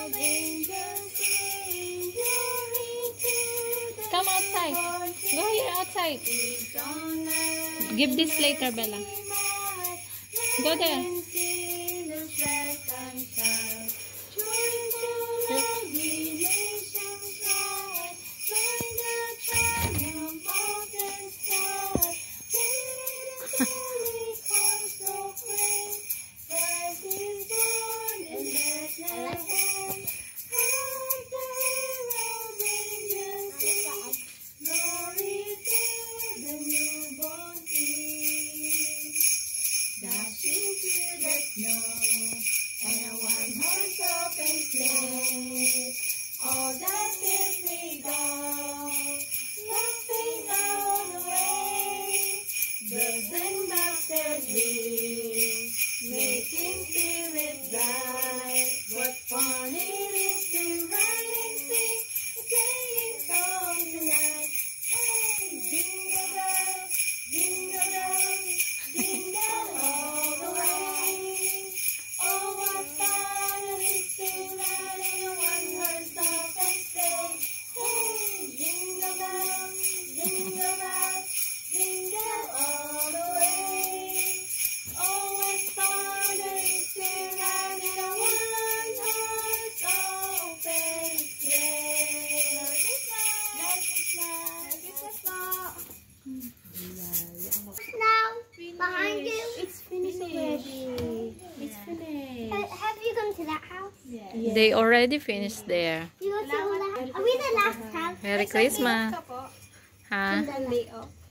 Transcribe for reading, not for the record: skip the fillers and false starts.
Come outside. Go here outside. Give this later, Bella. Go there. All that gives me gold, nothing on the way. Birds and buzzards leave, making spirits bright. What fun it is to ride and sing a playing song tonight. Hey, jingle bells, jingle all the way. Oh, what fun it is to ride in a one-horse open sleigh. Hey, jingle bells, jingle all the way. Oh, what fun it is to ride in a one-horse open sleigh. Merry Christmas po. Now, behind you. It's finished already. It's finished. Have you gone to that house? Yeah. They already finished there. You go to all that? Are we the last house? Merry Christmas. Ha? Sunday.